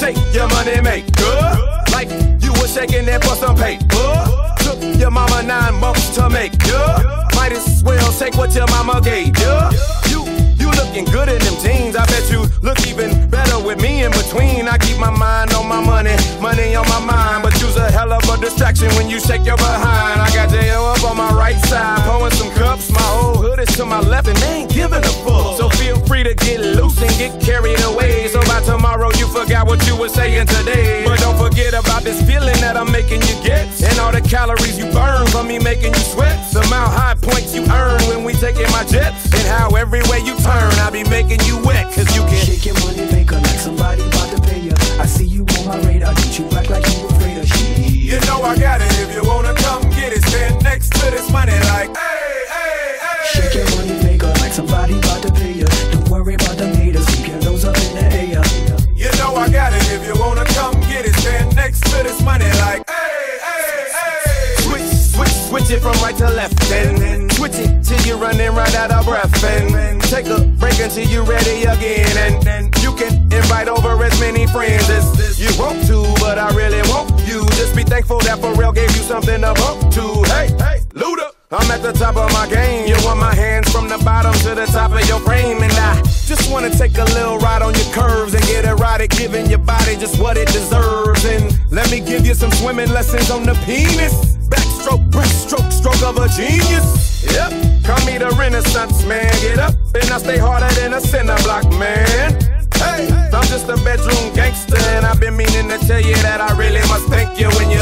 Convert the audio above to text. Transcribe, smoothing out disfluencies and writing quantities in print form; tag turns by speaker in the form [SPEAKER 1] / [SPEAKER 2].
[SPEAKER 1] shake your money maker. Like you were shaking that for some paper. Took your mama 9 months to make ya. Might as well take what your mama gave ya. You looking good in them jeans. I bet you look even better with me in between. I keep my mind on my money, money on my mind. But you's a hell of a distraction when you shake your behind. I got J.O. up on my right side, pouring some cups. My whole hood is to my left and they ain't giving a fuck. So feel free to get loose and get carried away. So by tomorrow you forgot what you were saying today. But don't forget about this feeling that I'm making you get, and all the calories you burn from me making you sweat. The amount high points you earn when we taking my jets, and how every way you turn I be making you wet. Cause you can
[SPEAKER 2] shake your money maker like somebody about to pay ya. I see you on my radar, get you back like you afraid of shit.
[SPEAKER 1] You know I got it. If you wanna come get it, stand next to this money like hey, hey, hey.
[SPEAKER 2] Shake your money maker like somebody about to pay ya. Don't worry about them haters, keep your nose up in the air.
[SPEAKER 1] You know I got it. If you wanna come get it, stand next to this money like hey, hey, hey. Switch it from right to left, and switch it till you're running right out of breath, and take a break until you're ready again, and you can invite over as many friends as you want to, but I really want you. Just be thankful that Pharrell gave you something to bump to. Hey, Luda, I'm at the top of my game. You want my hands from the bottom to the top of your frame, and I just wanna take a little ride on your curves and get it right at giving your body just what it deserves. And let me give you some swimming lessons on the penis. Backstroke, breaststroke, stroke of a genius. Yep, call me the Renaissance man. Get up and I stay harder than a cinder block, man. Hey, I'm just a bedroom gangster, and I've been meaning to tell you that I really must thank you when you